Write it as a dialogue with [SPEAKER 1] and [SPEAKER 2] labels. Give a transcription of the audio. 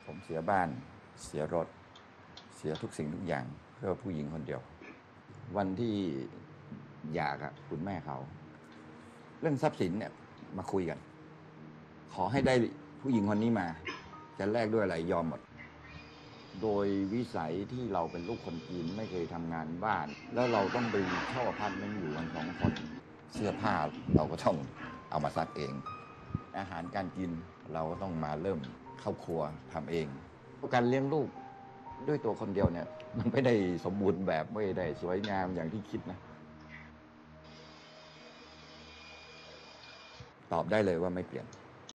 [SPEAKER 1] ผมเสียบ้านเสียรถเสียทุกสิ่งทุกอย่างเพื่อผู้หญิงคนเดียววันที่หย่ากับคุณแม่เขาเรื่องทรัพย์สินเนี่ยมาคุยกันขอให้ได้ผู้หญิงคนนี้มาจะแลกด้วยอะไรยอมหมดโดยวิสัยที่เราเป็นลูกคนจีนไม่เคยทำงานบ้านแล้วเราต้องไปเช่าอพาร์ตเมนต์อยู่กัน2 คนเสื้อผ้าเราก็ต้องเอามาซักเองอาหารการกินเราก็ต้องมาเริ่มเข้าครัวทำเองการเลี้ยงลูกด้วยตัวคนเดียวเนี่ยมันไม่ได้สมบูรณ์แบบไม่ได้สวยงามอย่างที่คิดนะตอบได้เลยว่าไม่เปลี่ยน